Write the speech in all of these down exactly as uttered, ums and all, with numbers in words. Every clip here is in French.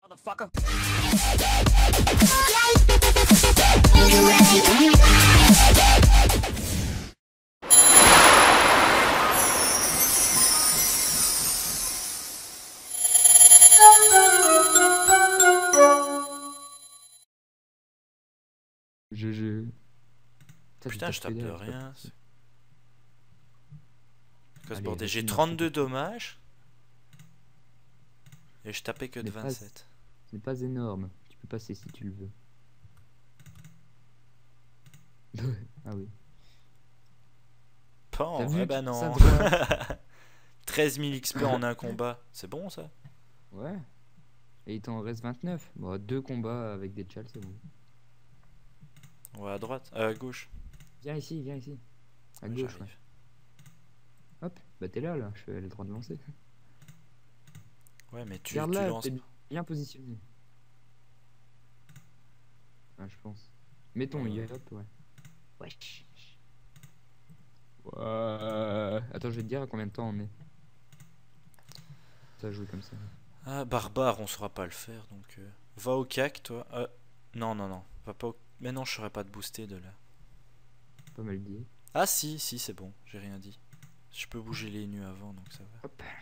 Je, je... Putain, je tape de rien. Allez, J'ai trente-deux dommages. Et je tapais que de vingt-sept. Ce n'est pas énorme. Tu peux passer si tu le veux. Ah oui. Pan, eh ben non. treize mille X P en un combat. C'est bon ça? Ouais. Et il t'en reste vingt-neuf. Bon, deux combats avec des tchals, c'est bon. Ouais, à droite, euh, à gauche. Viens ici, viens ici. À ouais, gauche, ouais. Hop, bah t'es là, là. Je vais le droit de lancer. Ouais, mais tu, Regarde tu là, lances. t'es bien positionné. Ah, je pense. Mettons, ouais. hop, ouais. Wesh. Ouais. Attends, je vais te dire à combien de temps on est. Ça joue comme ça. Ah, barbare, on saura pas le faire, donc... Euh... Va au C A C, toi. Euh... Non, non, non. Va pas au... Mais non, je saurais pas te booster de là. Pas mal dit. Ah si, si, c'est bon. J'ai rien dit. Je peux bouger les nus avant, donc ça va. Hop.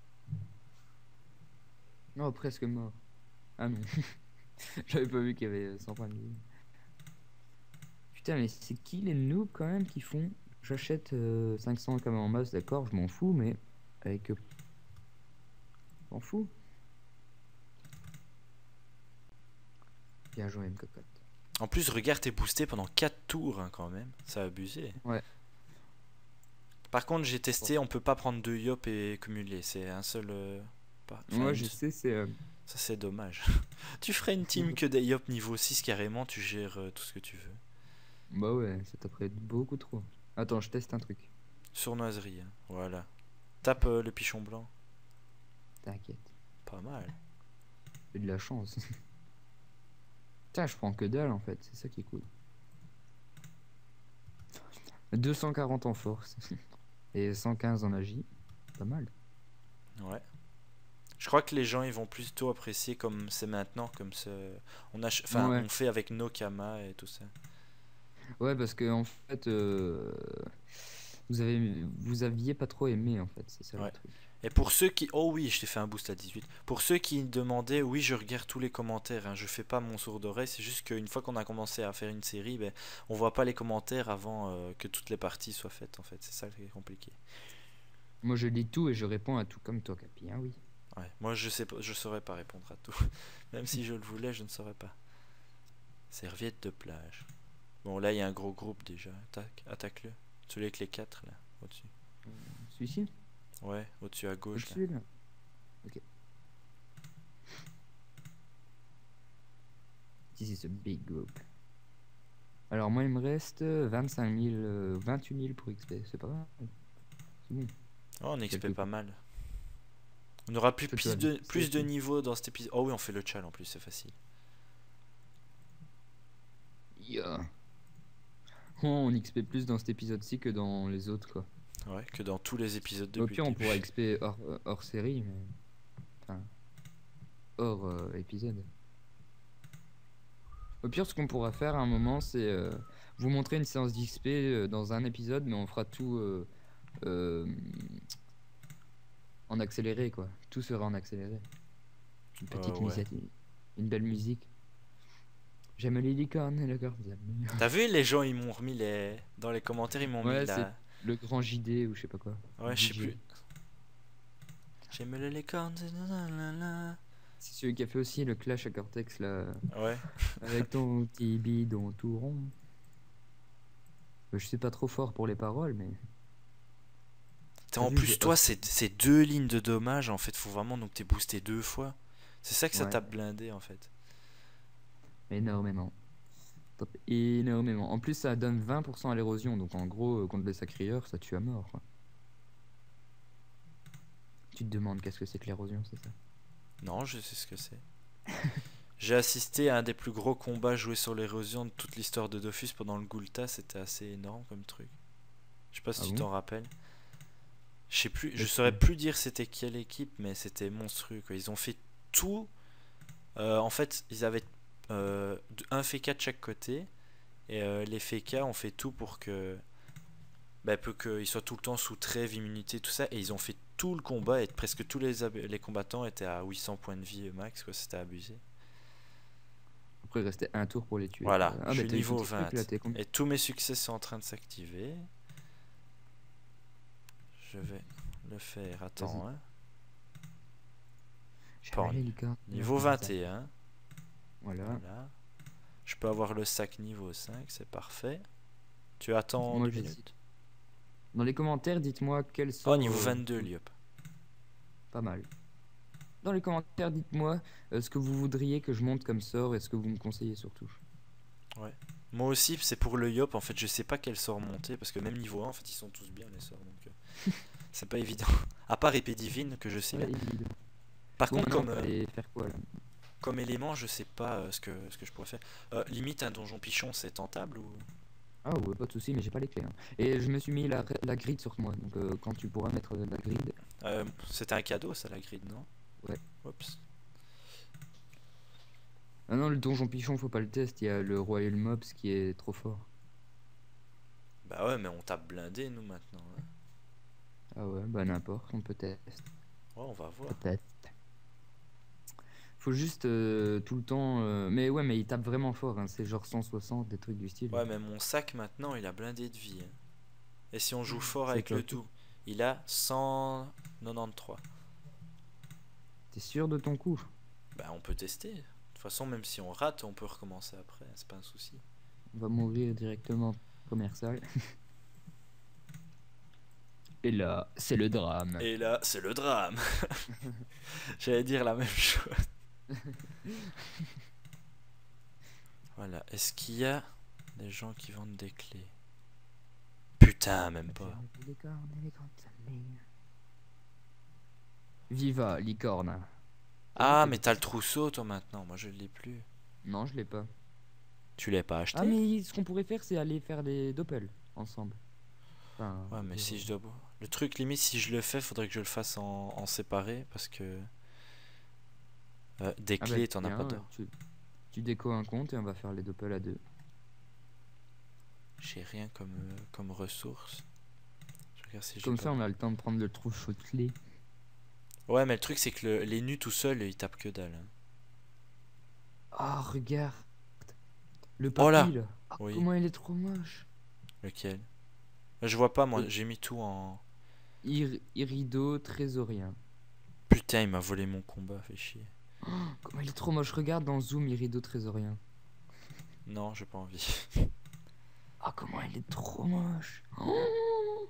Non, presque mort. Ah non. J'avais pas vu qu'il y avait cent points de vie. Putain, mais c'est qui les noobs quand même qui font... J'achète euh, cinq cents comme en masse, d'accord, je m'en fous, mais avec... Euh... M'en fous. Bien joué, une cocotte. En plus, regarde, t'es boosté pendant quatre tours hein, quand même. Ça a abusé. Ouais. Par contre, j'ai testé, on peut pas prendre deux yop et cumuler. C'est un seul... Euh... Pas... Enfin, Moi, une... je sais, c'est... Euh... Ça, c'est dommage. Tu ferais une team que des yop niveau six carrément, tu gères euh, tout ce que tu veux. Bah ouais, ça t'apprête beaucoup trop. Attends, je teste un truc. Sournoiserie, hein. Voilà. Tape euh, le pichon blanc. T'inquiète. Pas mal. J'ai de la chance. Putain, je prends que dalle en fait, c'est ça qui est cool. deux cent quarante en force. Et cent quinze en magie. Pas mal. Ouais. Je crois que les gens ils vont plutôt apprécier comme c'est maintenant, comme ce... on a, enfin ouais. on fait avec nos Kama et tout ça. Ouais, parce que en fait, euh, vous avez, vous aviez pas trop aimé en fait, c'est ça ouais. le truc. Et pour ceux qui, oh oui, je t'ai fait un boost à dix-huit. Pour ceux qui demandaient, oui, je regarde tous les commentaires. Hein, je fais pas mon sourd d'oreille. C'est juste qu'une fois qu'on a commencé à faire une série, ben, on voit pas les commentaires avant euh, que toutes les parties soient faites. En fait, c'est ça qui est compliqué. Moi, je lis tout et je réponds à tout comme toi, Capi. Hein, oui. Ouais, moi je sais pas, je saurais pas répondre à tout. Même si je le voulais, je ne saurais pas. Serviette de plage. Bon, là il y a un gros groupe déjà. Attaque, attaque-le. Celui avec les quatre là, au-dessus. Euh, Celui-ci? Ouais, au-dessus à gauche. Au-dessus là. Ok. This is a big group. Alors moi il me reste vingt-cinq mille, euh, vingt-huit mille pour X P, c'est pas mal. C'est bon. Oh, on X P pas mal. On aura plus, plus, de, plus de niveaux dans cet épisode. Oh oui, on fait le chal en plus, c'est facile. Yeah. Oh, on X P plus dans cet épisode-ci que dans les autres quoi. Ouais, que dans tous les épisodes de Au pire on pourra X P hors, hors série, mais... Enfin... Hors euh, épisode. Au pire ce qu'on pourra faire à un moment c'est... Euh, vous montrer une séance d'X P euh, dans un épisode, mais on fera tout... Euh, euh, en accéléré quoi, tout sera en accéléré. Une petite euh, ouais. musique, une belle musique. J'aime les licornes et le gardien. T'as vu les gens ils m'ont remis les dans les commentaires ils m'ont ouais, mis la... le grand J D ou je sais pas quoi. Ouais je sais plus. J'aime les licornes. C'est celui qui a fait aussi le clash à Cortex là. Ouais. Avec ton petit bidon tout rond. Je suis pas trop fort pour les paroles mais. En plus, toi, c'est deux lignes de dommages. En fait, faut vraiment donc t'es boosté deux fois. C'est ça que ça ouais. t'a blindé en fait. Énormément. Top. Énormément. En plus, ça donne vingt pour cent à l'érosion. Donc en gros, contre les sacrieurs, ça tue à mort. Quoi. Tu te demandes qu'est-ce que c'est que l'érosion, c'est ça? Non, je sais ce que c'est. J'ai assisté à un des plus gros combats joués sur l'érosion de toute l'histoire de Dofus pendant le Gulta. C'était assez énorme comme truc. Je sais pas si ah tu bon t'en rappelles. Je sais plus, je saurais plus dire c'était quelle équipe, mais c'était monstrueux quoi. Ils ont fait tout, Euh, en fait, ils avaient euh, un F K de chaque côté. Et euh, les F K ont fait tout pour que bah, pour qu'ils soient tout le temps sous trêve, immunité, tout ça. Et ils ont fait tout le combat. Et presque tous les, les combattants étaient à huit cents points de vie max. C'était abusé. Après, il restait un tour pour les tuer. Quoi. Voilà, Ah, je bah suis t'as eu tous niveau tes trucs, là, vingt. t'es con. Et tous mes succès sont en train de s'activer. Je vais le faire. Attends, hein. Pas en- Niveau vingt et un. Voilà. Voilà. Je peux avoir le sac niveau cinq, c'est parfait. Tu attends Moi, deux j'hésite. minutes. Dans les commentaires, dites-moi quel Oh, sort. niveau euh, vingt-deux, Liop. Pas mal. Dans les commentaires, dites-moi euh, ce que vous voudriez que je monte comme sort et ce que vous me conseillez surtout. Ouais. Moi aussi, c'est pour le Yop. En fait, je sais pas quel sort monter parce que même niveau un, en fait, ils sont tous bien les sorts. Donc, euh, c'est pas évident. À part épée divine que je sais Ouais, bien. évident. Par Bon, contre, maintenant, comme, on va euh, aller faire quoi là? comme élément, je sais pas euh, ce, que, ce que je pourrais faire. Euh, limite, un donjon pichon, c'est tentable ou. Ah ouais, pas de soucis, mais j'ai pas les clés. hein. Et je me suis mis la, la grid sur moi, donc euh, quand tu pourras mettre la grid. Euh, C'était un cadeau, ça, la grid, non? Ouais. Oups. Ah non, le donjon pichon, faut pas le test, il y a le Royal Mobs qui est trop fort. Bah ouais, mais on tape blindé, nous, maintenant. Hein. Ah ouais, bah n'importe, on peut tester. Ouais, on va voir. Peut-être. Faut juste euh, tout le temps. euh, Mais ouais, mais il tape vraiment fort, hein, c'est genre cent soixante, des trucs du style. Ouais, mais mon sac, maintenant, il a blindé de vie. Hein. Et si on joue fort C'est avec le top. tout, il a cent quatre-vingt-treize. T'es sûr de ton coup? Bah, on peut tester. De toute façon, même si on rate, on peut recommencer après. C'est pas un souci. On va mourir directement première salle. Et là, c'est le drame. Et là, c'est le drame. J'allais dire la même chose. Voilà. Est-ce qu'il y a des gens qui vendent des clés? Putain, même pas. Viva, licorne. Ah, mais t'as le trousseau, toi, maintenant. Moi, je l'ai plus. Non, je l'ai pas. Tu l'as pas acheté? Ah, mais ce qu'on pourrait faire, c'est aller faire des doppels ensemble. Enfin, Ouais, mais dire, si euh, je dois. Le truc, limite, si je le fais, faudrait que je le fasse en, en séparé. Parce que. Euh, des Ah bah, clés, t'en as tiens, pas euh, d'or. tu, tu déco un compte et on va faire les doppels à deux. J'ai rien comme, euh, comme ressource. Je regarde si j'ai Comme pas ça, de- on a le temps de prendre le trousseau de clés. Ouais, mais le truc, c'est que le- les nus tout seuls, ils tapent que dalle. hein. Ah, regarde. Le Oh là! papy, là. Ah, Oui. comment il est trop moche. Lequel? Je vois pas, moi, Le- j'ai mis tout en. Ir Irido Trésorien. Putain, il m'a volé mon combat, fait chier. Comment il est trop moche. Regarde dans Zoom, Irido Trésorien. Non, j'ai pas envie. Ah, comment il est trop moche. Oh,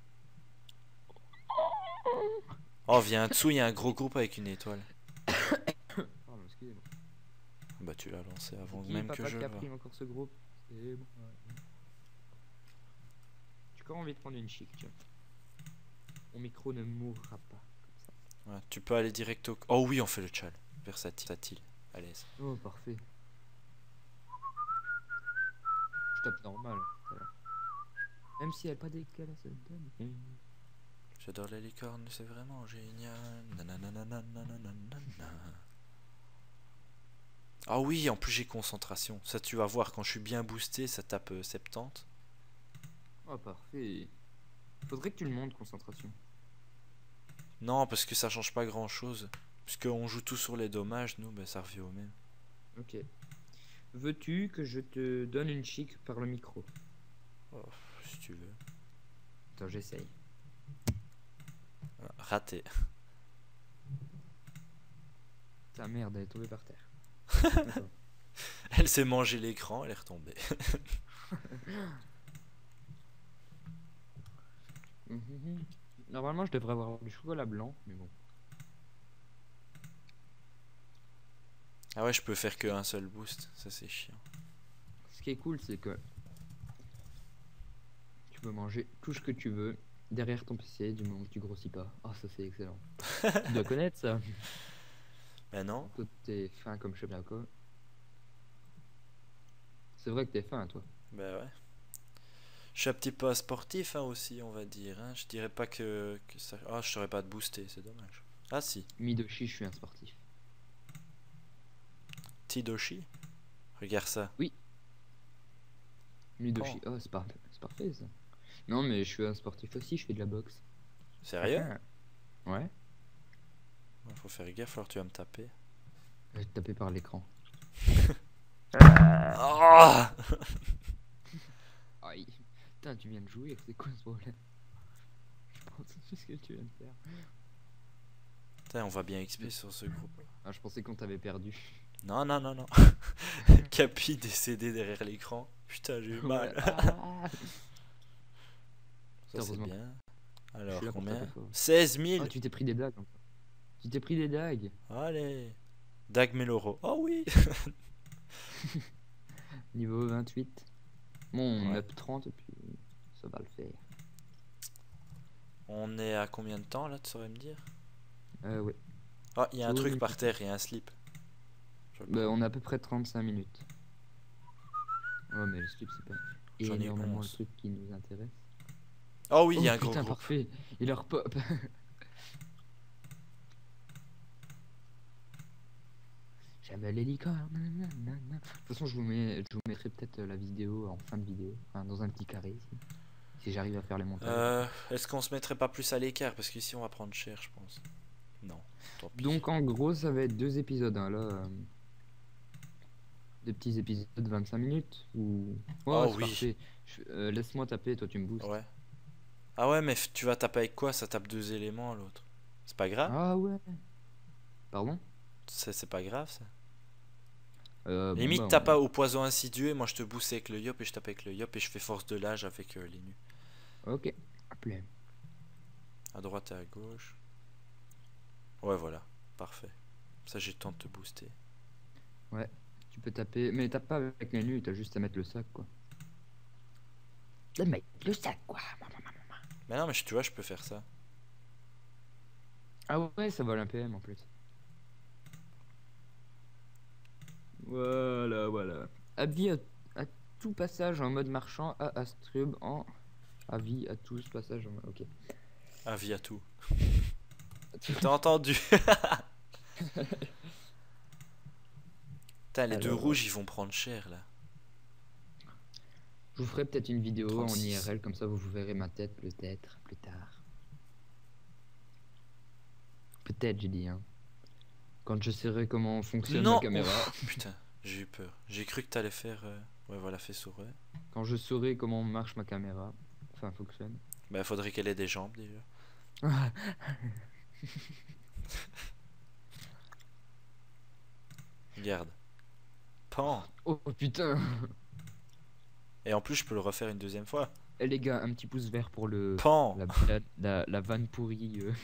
Oh, viens en dessous, il y a un gros groupe avec une étoile. Pardon, excusez-moi. Bah, tu l'as lancé avant Qui, même papa que je qui a le pris vois. encore ce groupe. C'est bon. J'ai quand même envie de prendre une chic, tiens. Mon micro ne mourra pas comme ça. Ouais, tu peux aller direct au. Oh oui, on fait le chal. Versatile. À l'aise. Oh, parfait. Je tape normal. Voilà. Même si elle n'a pas d'éclat, ça donne. J'adore les licornes, c'est vraiment génial. Nanananananananana. Ah oui, en plus j'ai concentration. Ça, tu vas voir, quand je suis bien boosté, ça tape euh, soixante-dix. Oh, parfait. Faudrait que tu le montes, concentration. Non, parce que ça change pas grand chose. Puisqu'on joue tout sur les dommages, nous, ben, ça revient au même. Ok. Veux-tu que je te donne une chic par le micro? Oh, si tu veux. Attends, j'essaye. Ah, raté. Ta merde, elle est tombée par terre. Attends. Elle s'est mangé l'écran, elle est retombée. Mhm. Normalement, je devrais avoir du chocolat blanc, mais bon. Ah ouais, je peux faire que un seul boost. Ça, c'est chiant. Ce qui est cool, c'est que tu peux manger tout ce que tu veux derrière ton P C du moment que tu grossis pas. Ah, ça c'est excellent. Tu dois connaître ça. Ben non. Toi, t'es fin comme je sais bien quoi. C'est vrai que t'es fin, toi. Ben ouais. Je suis un petit peu sportif hein, aussi, on va dire. Hein. Je dirais pas que, que ça. Ah, je saurais pas te booster, c'est dommage. Ah si. Midoshi, je suis un sportif. petit Doshi? Regarde ça. Ludoshi. Oh, c'est parfait. C'est parfait ça. Non, mais je suis un sportif aussi, je fais de la boxe. Sérieux? Ouais. Faut faire gaffe, alors tu vas me taper. Je vais te taper par l'écran. Oh Aïe. Putain, tu viens de jouer, c'est quoi ce problème? Je pense que ce que tu viens de faire. Putain, on va bien X P sur ce groupe. Ah, je pensais qu'on t'avait perdu. Non, non, non, non. Capi décédé derrière l'écran. Putain, j'ai eu mal. Ouais. Ah. Ça, c'est Heureusement. bien. Je Alors, suis là pour combien? taper fort. seize mille. Ah, tu t'es pris des dagues encore. Tu t'es pris des dagues. Allez. Dag Meloro. Oh oui. Niveau vingt-huit. Bon, on Ouais. a trente et puis ça va le faire. On est à combien de temps là, tu saurais me dire? Euh, ouais. Ah, il y a un Oui, truc oui. par terre, il y a un slip. Je Bah, crois. on a à peu près trente-cinq minutes. Ouais, mais le slip, c'est pas J'en ai énormément le onze. truc qui nous intéresse. Oh oui, il y a Oh un gros putain, groupe. parfait. Il leur pop. J'avais les licornes. nanana. De toute façon, je vous, mets, je vous mettrai peut-être euh, la vidéo en fin de vidéo. Enfin, dans un petit carré ici. Si j'arrive à faire les montages. Euh, Est-ce qu'on se mettrait pas plus à l'écart? Parce qu'ici on va prendre cher, je pense. Non. Tant pis. Donc, en gros, ça va être deux épisodes. Hein, là. euh, Deux petits épisodes de vingt-cinq minutes. Ou. Oh c'est oui. parfait. Je- euh, Laisse-moi taper, toi tu me boostes. Ouais. Ah ouais, mais f- tu vas taper avec quoi? Ça tape deux éléments l'autre. C'est pas grave? Ah ouais. Pardon C'est c'est pas grave ça. euh, bon, Limite, bah, t'as on- pas au poison insidieux et moi je te booste avec le yop et je tape avec le yop et je fais force de l'âge avec euh, les nus. Ok. Appelez. À droite et à gauche. Ouais, voilà. Parfait. Ça, j'ai le temps de te booster. Ouais. Tu peux taper. Mais tape pas avec les nus, t'as juste à mettre le sac quoi. De mettre le sac quoi. Mais non, mais je- tu vois, je peux faire ça. Ah ouais, ça vole un P M en plus. Voilà, voilà. Avis à, à tout passage en mode marchand à Astrub en. Avis à tous passages en mode. Ok. Avis à tout. T'as entendu? Putain, les deux Alors, rouges, ils vont prendre cher là. Je vous ferai peut-être une vidéo en trente-six. I R L, comme ça vous verrez ma tête peut-être plus tard. Peut-être, j'ai dit, hein. Quand je saurai comment fonctionne Non! la caméra. Ouf, putain, j'ai eu peur. J'ai cru que t'allais faire. euh, Ouais, voilà, fais sourire. Quand je saurai comment marche ma caméra. Enfin, fonctionne. Bah, faudrait qu'elle ait des jambes déjà. Regarde. Pan! Oh putain. Et en plus, je peux le refaire une deuxième fois. Eh les gars, un petit pouce vert pour le. Pan! La, la, la, la vanne pourrie. euh.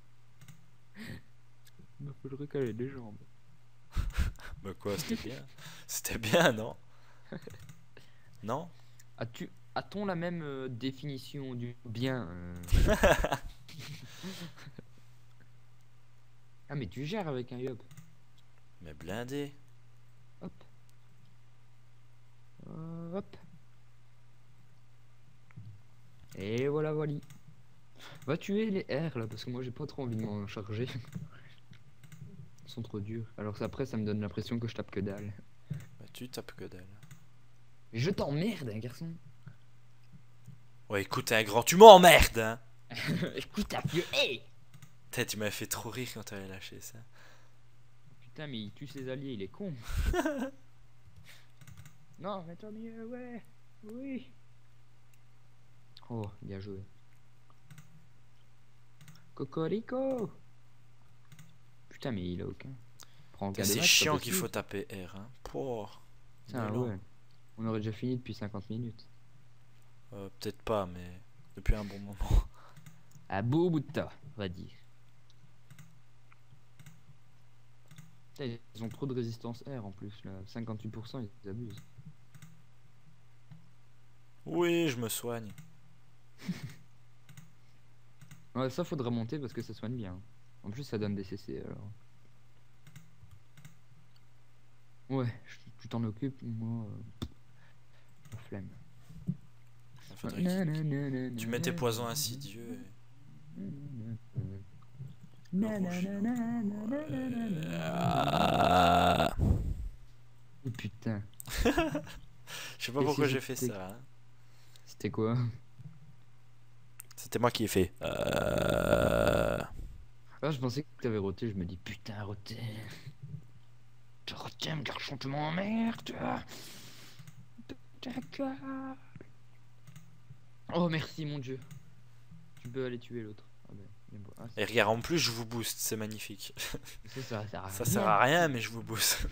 Il faudrait qu'elle ait des jambes. Bah, quoi, c'était bien. C'était bien, non? Non? As-tu, a-t-on la même euh, définition du bien euh Ah mais tu gères avec un yop. Mais blindé. Hop. Euh, hop. Et voilà, voilà. Va tuer les R là, parce que moi j'ai pas trop envie de m'en charger. Ils sont trop durs. Alors que après ça me donne l'impression que je tape que dalle. Bah, tu tapes que dalle. Mais je t'emmerde, hein, garçon. Ouais, écoute, t'es un grand. Tu m'emmerdes, hein! Écoute, un vieux. Hey Putain, tu m'avais fait trop rire quand t'avais lâché ça. Putain, mais il tue ses alliés, il est con. Non, mais toi mieux, ouais. Oui. Oh, bien joué. Cocorico. Putain, mais il a aucun. Prends Putain, aucun des c'est matchs, chiant pas qu'il faut possible. taper R, hein. Pouah. Putain, Nul, hein. ouais. On aurait déjà fini depuis cinquante minutes. Euh, Peut-être pas, mais depuis un bon moment. À beau bout de temps, on va dire. Putain, ils ont trop de résistance R en plus, là. cinquante-huit pour cent, ils abusent. Oui, je me soigne. Ouais, ça faudrait monter parce que ça soigne bien. En plus, ça donne des C C alors. Ouais, je- tu t'en occupes, moi. Euh... la flemme. Il faudrait qu'il- Tu mets tes poisons insidieux. Et... Na, na, na, na, na, na, na, na, na. Ah. Oh putain. Je sais pas Et pourquoi si j'ai fait c'était- ça. Hein. C'était quoi? C'était moi qui ai fait. Euh... Ah, je pensais que t'avais roté, je me dis putain, roté. Tu retiens, garçon, tu m'emmerdes. Oh, merci, mon dieu. Tu peux aller tuer l'autre. Ah ben, bien beau. Ah, Et regarde, en plus, je vous booste, c'est magnifique. ça, ça sert à Ça rien. sert à rien, mais je vous booste.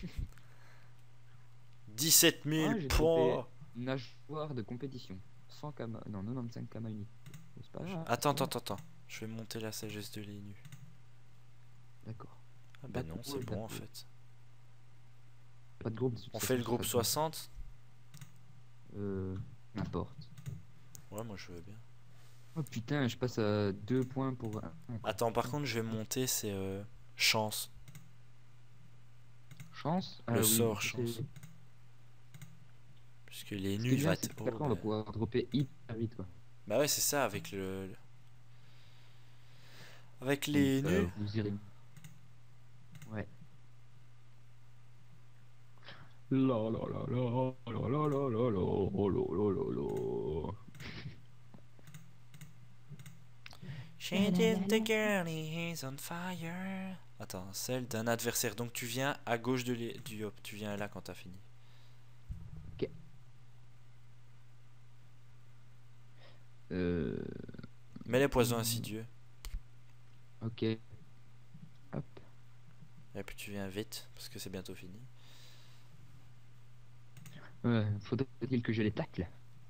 dix-sept mille Ah, j'ai chopé points. nageoire de compétition. cent kama. Non, quatre-vingt-quinze kama unique. Bon, c'est pas grave. Attends, c'est pas attends, grave. attends. Je vais monter la sagesse de Lénu. D'accord. Ah ben Pas non, de c'est groupe, bon en pas de- fait. Pas de groupe. de toute On façon, fait le c'est groupe pas de- soixante. Euh. N'importe. Ouais, moi je veux bien. Oh putain, je passe à deux points pour un. Attends, par contre, je vais monter, c'est euh, chance. Chance. Le Ah oui, sort, c'est- chance. Puisque les Ce qui est nus bien, va c'est te. qu'après, Oh, on va bah... pouvoir dropper hyper vite, quoi. bah ouais, c'est ça, avec le. le- Avec Donc, les euh, nus. vous irez. Ouais. La la la la la la la la la oh, la la la la. She did the girl, he's on fire. Attends, celle d'un adversaire. Donc tu viens à gauche de l'é- du hop. Tu viens là quand t'as fini. Ok. Euh. Mets les poisons insidieux. Ok. Hop. Et puis tu viens vite, parce que c'est bientôt fini. Ouais, faudrait-il que je les tacle?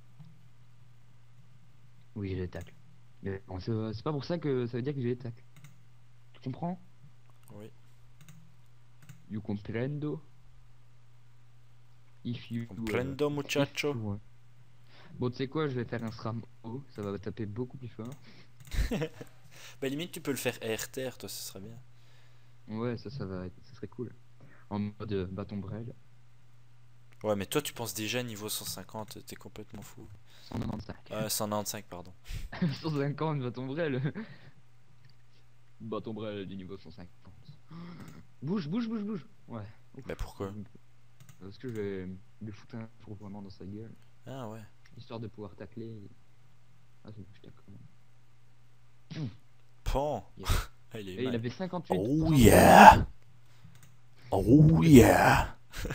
Oui, je les tacle. Mais bon, c'est c'est pas pour ça que ça veut dire que je les tacle. Tu comprends? Oui. You comprendo? If you. Comprendo, euh, muchacho. if you want. Bon, tu sais quoi, je vais faire un SRAM haut, ça va taper beaucoup plus fort. Bah limite tu peux le faire R T R, toi ce serait bien. Ouais, ça, ça va être, ça serait cool. En mode euh, bâton brel, Ouais mais toi tu penses déjà niveau cent cinquante, t'es complètement fou. cent quatre-vingt-quinze. Euh, cent quatre-vingt-quinze pardon. cent cinquante bâton brel. Bâton brel du niveau cent cinquante. Bouge, bouge, bouge, bouge. Ouais. Ouf. Mais pourquoi? Parce que je vais lui foutre un four vraiment dans sa gueule, Ah ouais. histoire de pouvoir tacler. Ah, c'est bon, je tacle quand même. Pan. Yeah. Ah, il est Et il mal. avait cinquante-huit. Oh yeah. Oh yeah.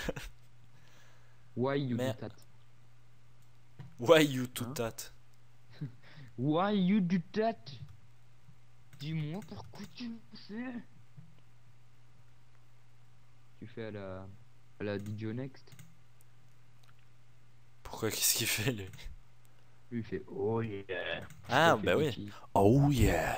Why you do Merde. that? Why you to Hein? that? Why you do that? Dis-moi pourquoi tu le fais. Tu fais à la à la D J Next. Pourquoi, qu'est-ce qu'il fait lui? Lui il fait oh yeah. Ah Il fait bah oui. bitchy. Oh yeah.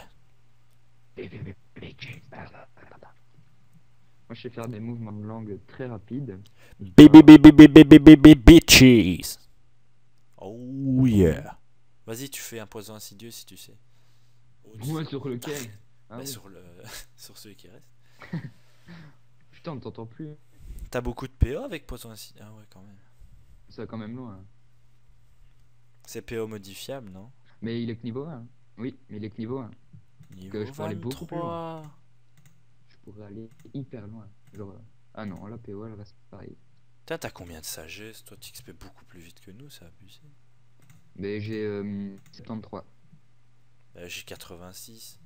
Moi je sais faire des mouvements de langue très rapides. Baby baby baby baby baby bitches. Oh yeah. Vas-y, tu fais un poison insidieux si tu sais. Moi sur lequel? Ah Bah, oui. sur le sur celui qui reste. Putain, on t'entend plus. T'as beaucoup de P O avec poison insidieux? Ah ouais quand même. Ça va quand même loin. C'est P O modifiable, non? Mais il est que niveau un. Oui, mais il est que niveau un. Niveau je peux aller beaucoup plus vingt-trois. Je pourrais aller hyper loin. Genre. euh, Ah non, la P O elle reste pareil. Putain, t'as combien de sagesse? Toi, tu X P beaucoup plus vite que nous, c'est abusé. Mais j'ai euh, soixante-treize. Euh, J'ai quatre-vingt-six.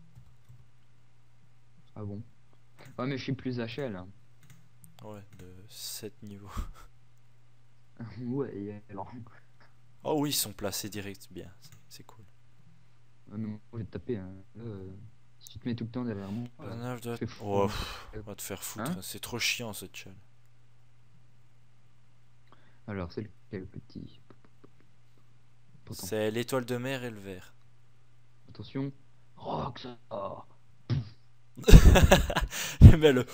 Ah bon? Ouais, mais je suis plus H L. Hein. Ouais, de sept niveaux. Ouais, et alors. Oh oui, ils sont placés direct, bien, c'est- c'est cool. Ah, mais moi, je vais te taper. Hein. Là, euh, si tu te mets tout le temps derrière moi. euh, Personnage de- je fais fou. Oh, pff, on va te faire foutre, Hein? c'est trop chiant ce chat. Alors, c'est lequel, le petit? Pourtant, C'est l'étoile de mer et le vert. attention. Roxa. Mais le.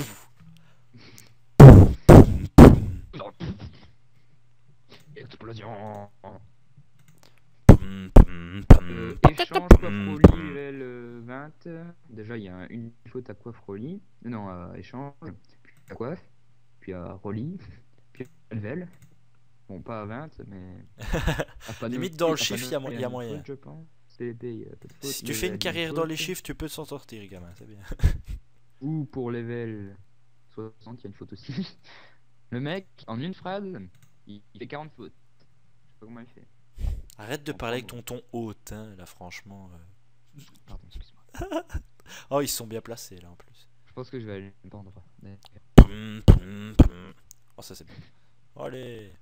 Explosion. Pum, pum, pum. Euh, échange coiffe-rolly level euh, vingt. Déjà, il y a une faute à coiffe-rolly. Non, à échange. Puis à coiffe. Puis à rolly. Puis à level. Bon, pas à vingt, mais. à panneau- Limite, dans le à chiffre, panneau, il y a mo- il y a une moyen. faute, je pense. C D P, il y a pas de faute. Si tu fais une Level, carrière dans les faute. chiffres, tu peux s'en sortir, gamin, c'est bien. Ou pour level soixante, il y a une faute aussi. Le mec, en une phrase, il, il fait quarante fautes. Je sais pas comment il fait. Arrête de En parler avec trois ton ton hautain, là, franchement. euh. Pardon, excuse-moi. Oh, ils sont bien placés, là, en plus. Je pense que je vais aller me pendre. D'accord. Pum, pum, pum. Oh, ça, c'est bien. Allez.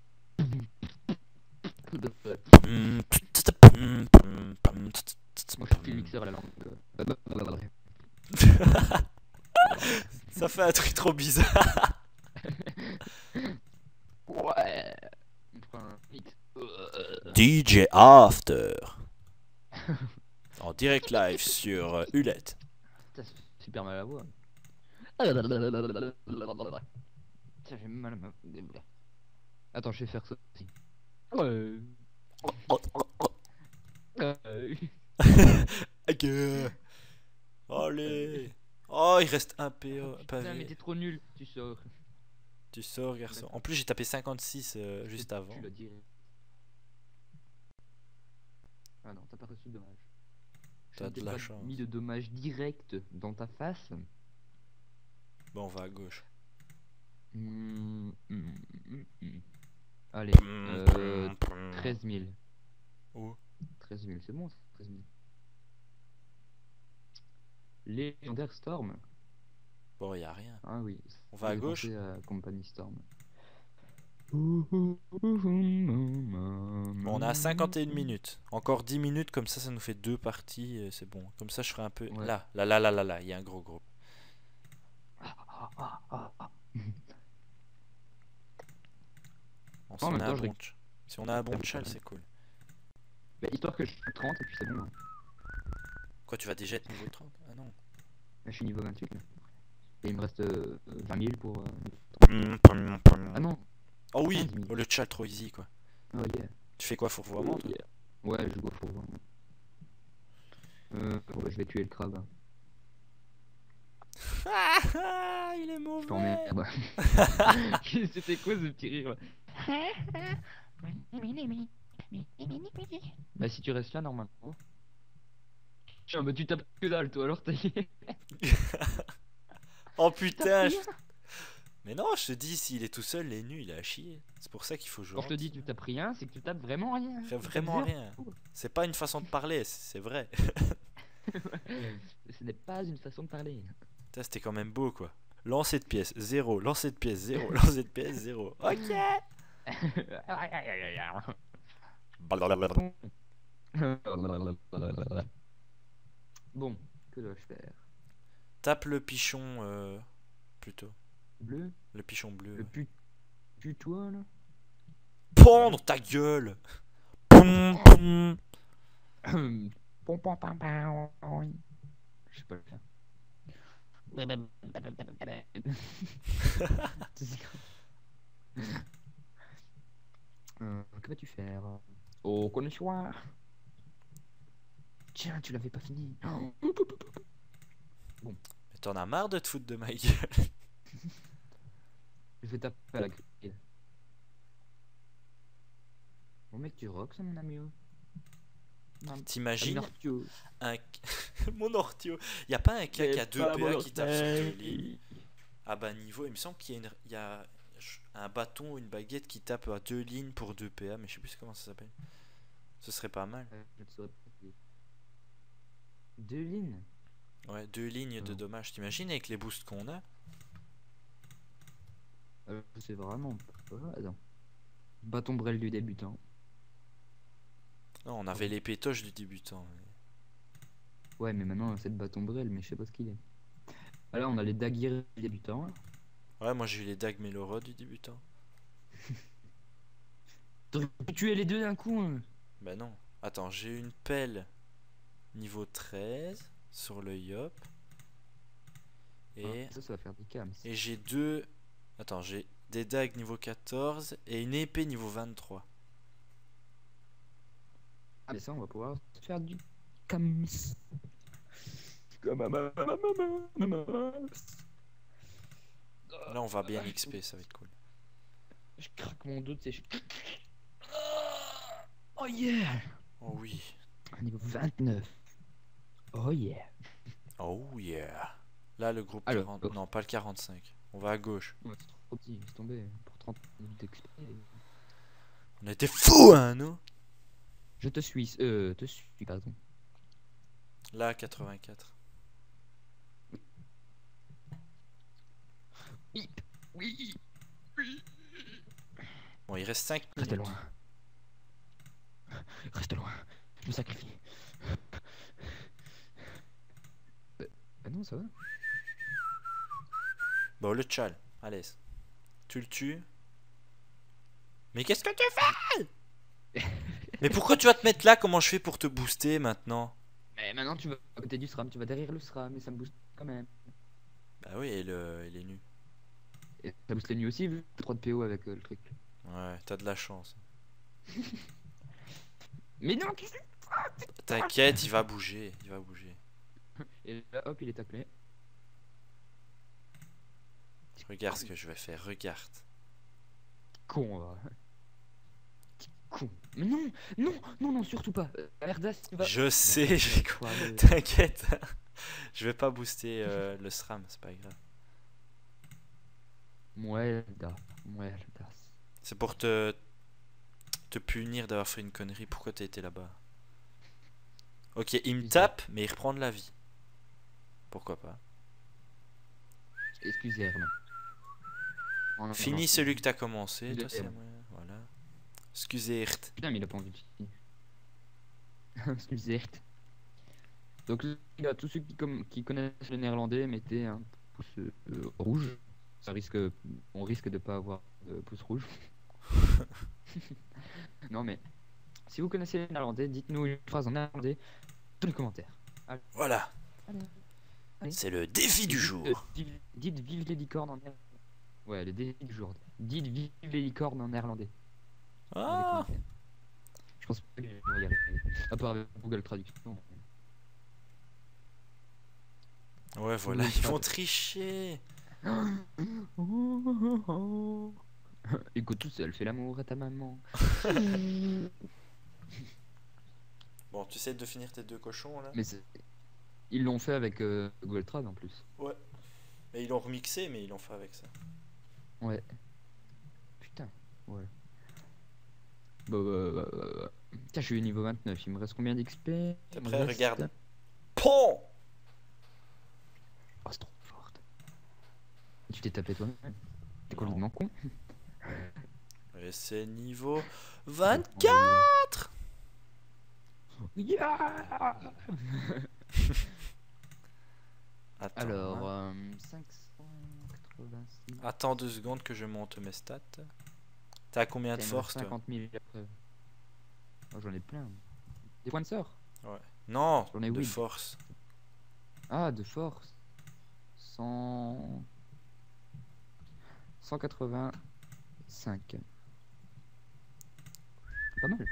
Pum, pum, pum, pum, Moi, je suis le mixeur à la langue. Ça fait un truc trop bizarre. Ouais. On prend un mix. D J After. En direct live sur euh, Hulette. Ça fait super mal à la voix. Tiens, j'ai mal à ma... Attends, je vais faire ça aussi. Ouais. Euh, Ok. Allez. Oh, il reste un P O. Putain, mais pavé. t'es trop nul, tu sors. Tu sors, garçon. En plus, j'ai tapé cinquante-six euh, juste avant. Tu l'as dit. Ah non, t'as pas reçu de dommage. Je T'as ne de t'ai la pas chance. mis de dommage direct dans ta face. Bon, on va à gauche. Hmm, hmm, hmm, hmm. Allez, Pum, euh, pum, pum. treize mille. Où? treize mille, c'est bon, ça, treize mille. Légendaire Storm. Bon, y a rien. Ah oui. On va à j'ai gauche? pensé à Company Storm. Bon, on a à cinquante et une minutes. Encore dix minutes, comme ça, ça nous fait deux parties. euh, C'est bon. Comme ça, je ferai un peu. Ouais. Là, là, là, là, là, là. Il y a un gros groupe. Bon, si En on même a temps, un je bon ré- ch- si on a un bon chal, c'est cool. Bah, histoire que je fasse trente et puis c'est bon. Hein. Quoi, tu vas déjà être niveau trente? Ah non. Là, je suis niveau vingt-huit. Là. Et il me reste euh, vingt mille pour. Euh... Ah non. Oh oui, quinze mille. oh, le chat trop easy quoi. Oh yeah. Tu fais quoi, fourvoiement toi? Yeah. Ouais, je joue au four. Euh, ouais, je vais tuer le crabe. Hein. Ah, il est Je mauvais. t'emmerde. C'était quoi ce petit rire là? Bah si tu restes là normalement. Tiens, bah tu tapes que dalle toi alors t'as. Oh putain. je- Mais non, je te dis, s'il est tout seul, les nus, il est à chier. C'est pour ça qu'il faut jouer. Quand je te dis tu tapes rien, c'est que tu tapes vraiment rien. Fais Tu tapes vraiment zéro. rien. C'est pas une façon de parler, c'est vrai. Ce n'est pas une façon de parler. Putain, c'était quand même beau quoi. Lancer de pièces, zéro. Lancer de pièces, zéro. Lancer de pièces, zéro. Ok. Bon, que dois-je faire? Tape le pichon euh, plutôt. Bleu? Le pichon bleu. Le ouais. pu... putois là? Pendre ta gueule. Poum, poum. Pom, pom, pam, pam. Je sais pas le faire. Euh, que vas-tu faire? Oh, connais-toi. Tiens, tu l'avais pas fini. Mais t'en as marre de te foutre de ma gueule. Je vais taper à la grille. Bon mec, tu rocks mon ami. T'imagines Ortio. un... Mon ortio. Y a pas un cas qui a deux pas P A mon qui tape sur deux lignes orteil. à bas niveau? Il me semble qu'il y a, une... il y a un bâton ou une baguette qui tape à deux lignes pour deux P A, mais je sais plus comment ça s'appelle. Ce serait pas mal. Euh, je ne saurais pas dire. Deux lignes. Ouais, deux lignes de Non. dommages. T'imagines avec les boosts qu'on a? Euh, c'est vraiment pas. Attends. Bâton brel du débutant. Non, on avait les pétoches du débutant. mais- Ouais, mais maintenant c'est le bâton brel, mais je sais pas ce qu'il est. Ah, là, on a les daguerres du débutant. Là. Ouais, moi j'ai eu les dagues Mélorod du débutant. T'aurais pu tuer les deux d'un coup. Hein. Bah non. Attends, j'ai une pelle niveau treize sur le Yop. Et, Ah, ça, ça va faire des cams. et j'ai deux. Attends, j'ai des dagues niveau quatorze et une épée niveau vingt-trois. Ah, mais ça, on va pouvoir faire du cams. Là, on va bien X P, ça va être cool. Je craque mon dos, tu sais. je- Oh yeah! Oh oui. Niveau vingt-neuf. Oh yeah! Oh yeah. Là, le groupe Alors, quarante. oh. Non, pas le quarante-cinq. On va à gauche. Ouais. trop petit, laisse tomber. Pour trente minutes d'X P. On était fous, hein, nous. Je te suis, euh, te suis, pardon. Là, quatre-vingt-quatre. Oui, oui, oui. Bon, il reste cinq Reste minutes. loin. Reste loin. Je me sacrifie. Euh, ah non, ça va. Bon, le tchal, allez. Tu le tues. Mais qu'est-ce que tu fais? Mais pourquoi tu vas te mettre là? Comment je fais pour te booster maintenant? Mais maintenant tu vas à côté du SRAM, tu vas derrière le SRAM, mais ça me booste quand même. Bah oui, et le, il est nu. Et ça booste les nuits aussi, vu que j'ai trois de P O avec euh, le truc. Ouais, t'as de la chance. Mais non, qu'est-ce que T'inquiète, il va bouger, il va bouger. Et là, hop, il est taclé. Regarde ce que je vais faire, regarde. Con, va. Con. Mais non, non, non, non, surtout pas. Euh, Erdas, tu vas. Je sais, j'ai quoi. Quoi, le- T'inquiète. Je vais pas booster euh, le SRAM, c'est pas grave. Muelda, mueldas. C'est pour te te punir d'avoir fait une connerie. Pourquoi t'as été là-bas? Ok, il me tape, mais il reprend de la vie. Pourquoi pas? Excusez, Herman. Oh, non, Finis non, celui que t'as commencé. Toi, c'est Excusez. moyen. Voilà. Excusez. Putain, mais il a pas envie de finir. Excusez. Donc, les gars, tous ceux qui, com- qui connaissent le néerlandais, mettez un pouce euh, rouge. Ça risque, on risque de pas avoir de pouce rouge. Non, mais si vous connaissez le néerlandais, dites-nous une phrase en néerlandais dans les commentaires. Allez, Voilà. allez, allez. C'est le défi du Dites, jour. euh, vive- dites vive les licornes en néerlandais. Ouais, le défi du jour. Dites vive les licornes en néerlandais. Dans les Ah. commentaires. Je pense pas que je vais y arriver. À part avec Google Traduction. Ouais, voilà, Oui, ils pas vont de- tricher. Écoute tout seul, fais l'amour à ta maman. Bon, tu sais de finir tes deux cochons là. Mais c'est- ils l'ont fait avec euh, Google Trad en plus. Ouais. Mais ils l'ont remixé, mais ils l'ont fait avec ça. Ouais. Putain, ouais. Bah, bah, bah, bah, bah. Tiens, je suis au niveau vingt-neuf, il me reste combien d'X P? T'es Il me prêt? reste- Regarde. Pon. Oh, c'est trop forte. Tu t'es tapé toi-même. T'es Non. complètement con. Et c'est niveau vingt-quatre. Yeah. Attends, Alors, hein. euh, cinq cent quatre-vingt-six. Attends deux secondes que je monte mes stats. T'as combien de Putain, il me reste force toi? cinquante mille après. Oh, j'en ai plein. Des points de sort. Non, J'en ai de huit. force. Ah, de force. cent... cent quatre-vingt-cinq. Pas mal.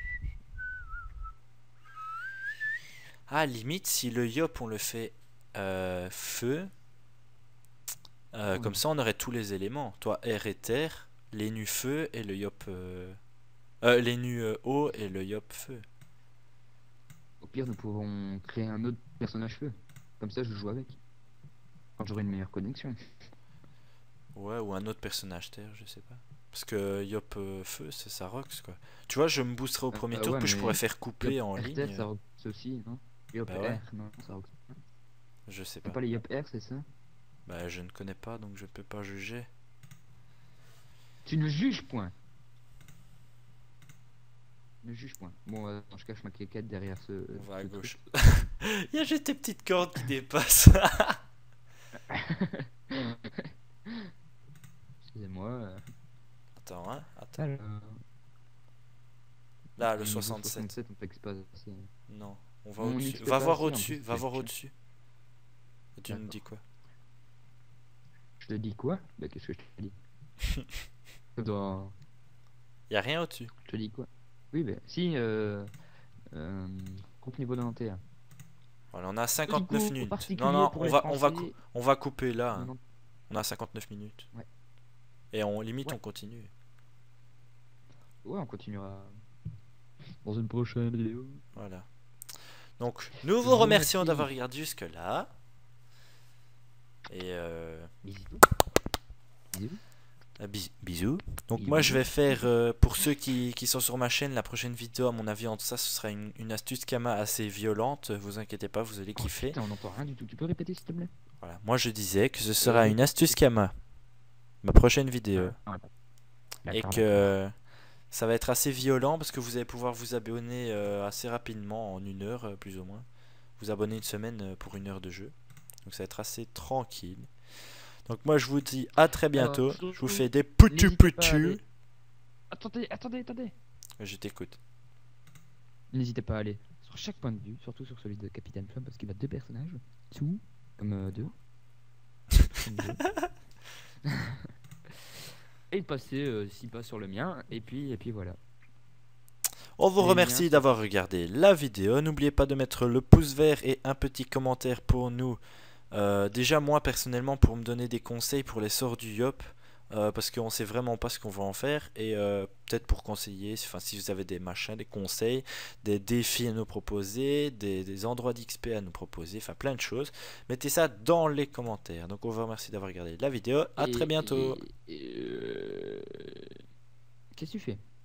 Ah, limite, si le yop on le fait euh, feu, euh, Ouais. comme ça on aurait tous les éléments. Toi, air et terre, les nus feu et le yop. Euh, euh, les nus euh, eau et le yop feu. Au pire, nous pouvons créer un autre personnage feu. Comme ça, je joue avec. Quand j'aurai une meilleure connexion. Ouais, ou un autre personnage terre, je sais pas. Parce que yop euh, feu, c'est ça rocks quoi. Tu vois, je me boosterai au Euh, premier euh, tour, ouais, puis je mais pourrais faire couper Yop en R T, ligne. ça rock aussi, non Yop Bah ouais. R, non, ça rock. Je sais C'est pas. pas les Yop R, c'est ça? Bah, je ne connais pas, donc je peux pas juger. Tu ne juges point. Ne juge point. Bon, euh, je cache ma quéquette derrière ce. On va à ce gauche. truc. Il y a juste tes petites cordes qui dépassent. Excusez-moi. euh. Attends, hein. Attends. Alors. Là, Au le niveau soixante-sept. soixante-sept, on fait que c'est pas assez. Non, on va Mon au-dessus. X P Va pas voir assez, en au-dessus, plus, va c'est voir chiant. au-dessus. Et tu me D'accord. dis quoi? Je te dis quoi? Bah, qu'est-ce que je te dis? Je dois. Y a rien au-dessus. Je te dis quoi? Oui, bah, si, euh. euh groupe niveau quatre-vingt-et-un. Voilà, on a cinquante-neuf Petit cours minutes. particulier Non, non, pour on les va, on va, Français. cou- on va couper là. hein. Non, non. On a cinquante-neuf minutes. Ouais. Et on limite, Ouais. on continue. Ouais, on continuera dans une prochaine vidéo. Voilà. Donc, nous Je vous vous remercions remercie. d'avoir regardé jusque-là. Et euh, Bisous. Bisous. Euh, bis- bisous. Donc moi je vais faire, euh, pour ceux qui, qui sont sur ma chaîne, la prochaine vidéo à mon avis en tout ça, ce sera une, une astuce Kama assez violente. Vous inquiétez pas, vous allez Oh, kiffer. putain, on n'entend rien du tout. Tu peux répéter s'il te plaît? Voilà. Moi je disais que ce sera Et- une astuce Kama, ma prochaine vidéo. Ah, ouais. Et D'accord, que d'accord. euh, ça va être assez violent parce que vous allez pouvoir vous abonner euh, assez rapidement, en une heure euh, plus ou moins. Vous abonner une semaine euh, pour une heure de jeu. Donc ça va être assez tranquille. Donc moi je vous dis à très bientôt. Alors, Je vous fais des poutus n'hésitez pas à poutus. aller- Attendez, attendez, attendez. Je t'écoute. N'hésitez pas à aller sur chaque point de vue, surtout sur celui de Capitaine Plum, parce qu'il a deux personnages. Sous, comme euh, deux. Comme deux. Et de passer euh, six pas sur le mien, et puis, et puis voilà. On vous Les remercie liens. d'avoir regardé la vidéo. N'oubliez pas de mettre le pouce vert et un petit commentaire pour nous. Euh, déjà moi personnellement pour me donner des conseils pour les sorts du Yop. Euh, parce qu'on sait vraiment pas ce qu'on va en faire. Et euh, peut-être pour conseiller, enfin si vous avez des machins, des conseils, des défis à nous proposer, des, des endroits d'X P à nous proposer, enfin plein de choses. Mettez ça dans les commentaires. Donc on vous remercie d'avoir regardé la vidéo. À Et- très bientôt. et- et, euh, Qu'est-ce que tu fais?